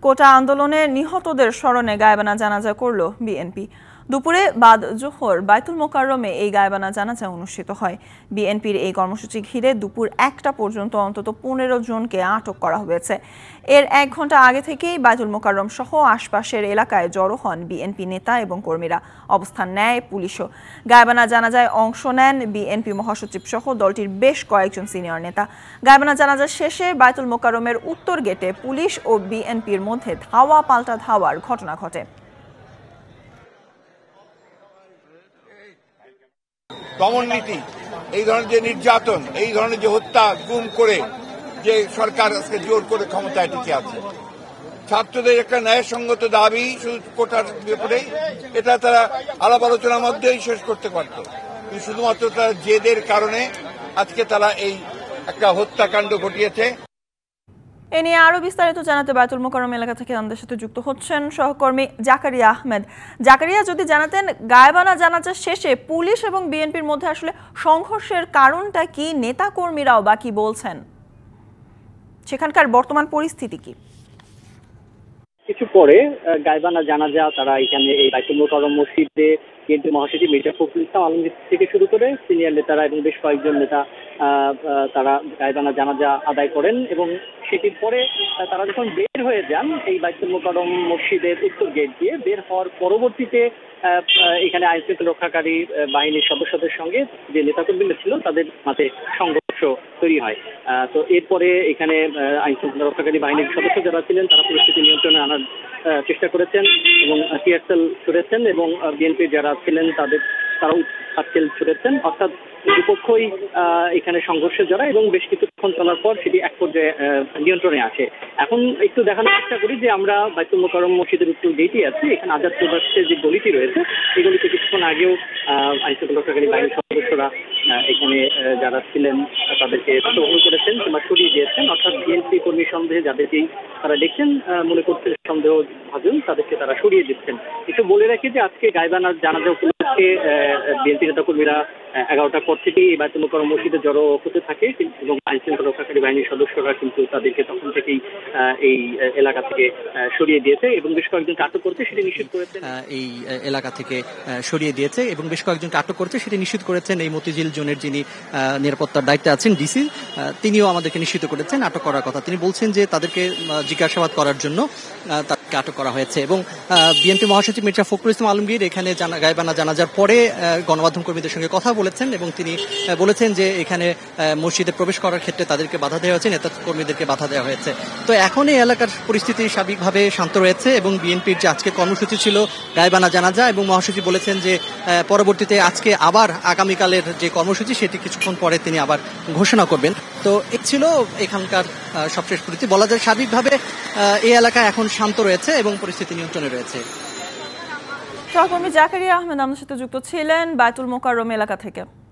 কোটা আন্দোলনে নিহতদের স্মরণে গায়েবানা জানাজা করল বিএনপি। দুপুরে বাদ জোহর বাইতুল মোকাররমে এই গায়েবানা জানাজা অনুষ্ঠিত হয়। বিএনপির এই কর্মসূচি ঘিরে দুপুর 1টা পর্যন্ত অন্তত 15 জনকে আটক করা হয়েছে। এর 1 ঘন্টা আগে থেকেই বাইতুল মোকাররম সহ আশপাশের এলাকায় জড়ো হন বিএনপি নেতা এবং কর্মীরা। অবস্থান নেয় পুলিশও। গায়েবানা জানাজায় অংশ নেন বিএনপি মহাসচিব সহ দলটির বেশ কয়েকজন সিনিয়র নেতা। গায়েবানা জানাজা শেষে বাইতুল মোকাররমের উত্তর গেটে পুলিশ ও বিএনপির মধ্যে ধাওয়া পাল্টা ধাওয়ার ঘটনা ঘটে। দমন নীতি, এই ধরনের যে নির্যাতন, এই ধরনের যে হত্যা গুম করে যে সরকার আজকে জোর করে ক্ষমতায় টিকে আছে, ছাত্রদের একটা ন্যায়সঙ্গত দাবি শুধু কোটার ব্যাপারে, এটা তারা আলাপ আলোচনার মধ্যেই শেষ করতে পারত, কিন্তু শুধুমাত্র তারা জেদের কারণে আজকে তারা এই একটা হত্যাকাণ্ড ঘটিয়েছে। এ নিয়ে আরো বিস্তারিত জানাতে বাইতুল মোকাররম এলাকা থেকে আমাদের সাথে যুক্ত হচ্ছেন সহকর্মী জাকারিয়া আহমেদ। জাকারিয়া, যদি জানাতেন গায়েবানা জানাজা শেষে পুলিশ এবং বিএনপির মধ্যে আসলে সংঘর্ষের কারণটা কি, নেতা কর্মীরাও বা কি বলছেন, সেখানকার বর্তমান পরিস্থিতি কি? কিছু পরে গায়েবানা জানাজা তারা এখানে এই বাইতুল মোকাররম মসজিদে বিএনপি মহাসচিব মির্জা ফখরুল ইসলাম আলমগীর থেকে শুরু করে সিনিয়র নেতারা এবং বেশ কয়েকজন নেতা তারা গায়েবানা জানাজা আদায় করেন এবং সেটির পরে তারা যখন বের হয়ে যান এই বাইতুল মোকাররম মসজিদের উত্তর গেট দিয়ে, বের হওয়ার পরবর্তীতে এখানে আইনশৃঙ্খলা রক্ষাকারী বাহিনীর সদস্যদের সঙ্গে যে নেতাকর্মীরা ছিল তাদের মাঝে সংঘর্ষ তৈরি হয়। তো এরপরে এখানে আইনশৃঙ্খলা রক্ষাকারী বাহিনীর সদস্য যারা ছিলেন তারা পরিস্থিতি নিয়ন্ত্রণে আনার চেষ্টা করেছেন এবং টিয়ারশেল ছুড়েছেন এবং বিএনপির যারা ছিলেন তারাও হাতছেল ছুড়েছেন। অর্থাৎ দুপক্ষই এখানে সংঘর্ষে জড়ায় এবং বেশ কিছুক্ষণ চলার পর সেটি এক পর্যায়ে নিয়ন্ত্রণে আসে। এখন একটু দেখানোর চেষ্টা করি যে আমরা বাইতুল মোকাররম মসজিদের উত্তর গেটে আছি। এখানে আজাদ প্রবাসের যে গলিটি রয়েছে এই গলিতে কিছুক্ষণ আগেও আইনশৃঙ্খলা রক্ষাকারী বাহিনীর সদস্যরা এখানে যারা ছিলেন তাদেরকে টহল করেছেন কিংবা সরিয়ে দিয়েছেন। অর্থাৎ বিএনপি কর্মী সন্দেহে যাদেরকেই তারা দেখছেন মনে করছেন সন্দেহ ভাজন, তাদেরকে তারা সরিয়ে দিচ্ছেন। একটু বলে রাখি যে আজকে গায়েবানার জানাজা উপলক্ষে বিএনপি নেতা কর্মীরা 11টার পর থেকেই এই বাইতুল মোকাররম মসজিদে জড়ো হতে থাকে এবং আইনশৃঙ্খলা রক্ষাকারী বাহিনীর সদস্যরা কিন্তু তাদেরকে তখন থেকেই এই এলাকা থেকে সরিয়ে দিয়েছে এবং বেশ কয়েকজনকে আটক করতে সেটি নিশ্চিত করেছেন। এই এলাকা থেকে সরিয়ে দিয়েছে এবং বেশ কয়েকজনকে আটক করতে সেটি নিশ্চিত করেছেন এই মতিঝিল জোনের যিনি নিরাপত্তার দায়িত্বে আছেন ডিসি, তিনিও আমাদেরকে নিশ্চিত করেছেন আটক করার কথা। তিনি বলছেন যে তাদেরকে জিজ্ঞাসাবাদ করার জন্য তাদেরকে আটক করা হয়েছে এবং বিএনপি মহাসচিব মির্জা ফখরুল ইসলাম আলমগীর এখানে গায়েবানা জানাজার পরে গণমাধ্যম কর্মীদের সঙ্গে কথা বলেছেন এবং তিনি বলেছেন যে এখানে মসজিদে প্রবেশ করার ক্ষেত্রে তাদেরকে বাধা দেওয়া হয়েছে, নেতা কর্মীদেরকে বাধা দেওয়া হয়েছে। তো এখন এই এলাকার পরিস্থিতি স্বাভাবিকভাবে শান্ত রয়েছে এবং বিএনপির যে আজকে কর্মসূচি ছিল গায়েবানা জানাজা এবং মহাসচিব বলেছেন যে পরবর্তীতে আজকে আবার আগামীকালের যে কর্মসূচি সেটি কিছুক্ষণ পরে তিনি আবার ঘোষণা করবেন। তো এই ছিল এখানকার সবশেষ পরিস্থিতি। বলা যায় স্বাভাবিকভাবে এই এলাকা এখন শান্ত রয়েছে এবং পরিস্থিতি নিয়ন্ত্রণে রয়েছে। সহকর্মী জাকারিয়া আহমেদ আমাদের সাথে যুক্ত ছিলেন বাইতুল মোকাররম এলাকা থেকে।